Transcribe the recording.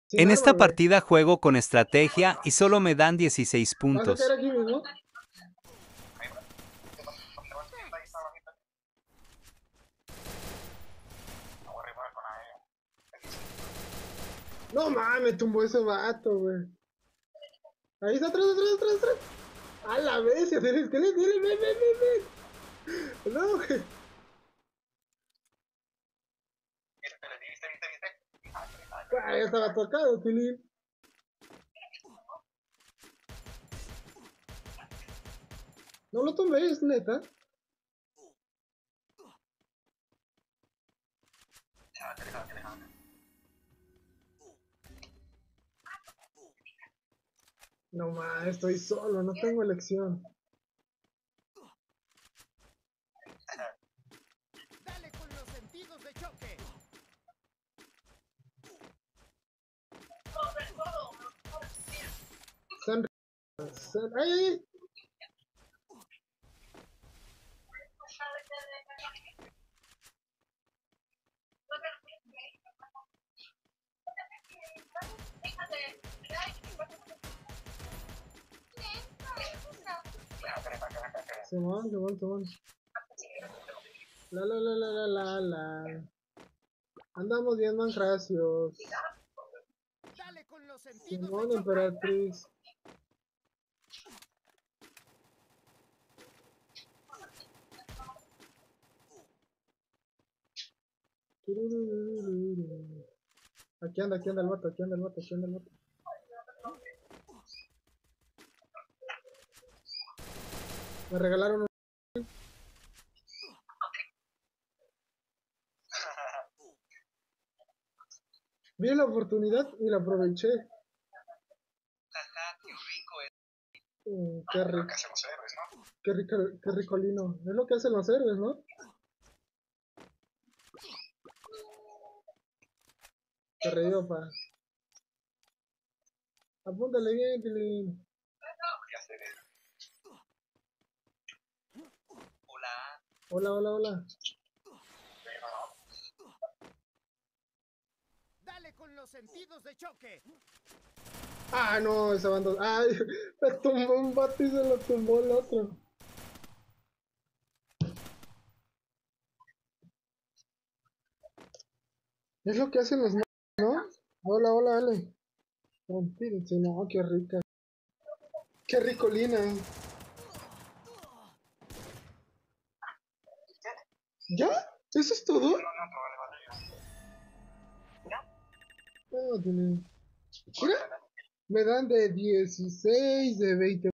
Sin En arma, esta güey. partida juego con estrategia y solo me dan 16 ¿Vas a caer puntos. aquí mismo? No mames, tumbó ese vato, güey. Ahí está atrás, atrás, atrás, atrás. A la vez, el esqueleto, ven, ven, ven, ven. No, güey. Ah, ya estaba tocado, Tilín. No lo tomé, es neta. No mames, estoy solo, no tengo elección. Dale con los sentidos de choque. San... ¡Ay, ay! Simón, Simón, Simón. La. Andamos bien, man, gracias. Dale con los sentidos de Simón, choque. emperatriz. Aquí anda el vato, aquí anda el vato, aquí anda el vato. Me regalaron un... Vi la oportunidad y la aproveché. Qué rico. Qué ricolino. Es lo que hacen los héroes, ¿no? Qué río, pa. Apúntale bien, Tilín. Hola, hola, hola. Dale con los sentidos de choque. Ah, no, esa banda. Ay, me tumbó un vato y se lo tumbó el otro. Es lo que hacen los magos, ¿no? Hola, hola, Ale. Tranquilícense, no, qué rica. Qué ricolina. ¿Ya? ¿Eso es todo? No, Tilín. Mira, me dan de 16, de 20.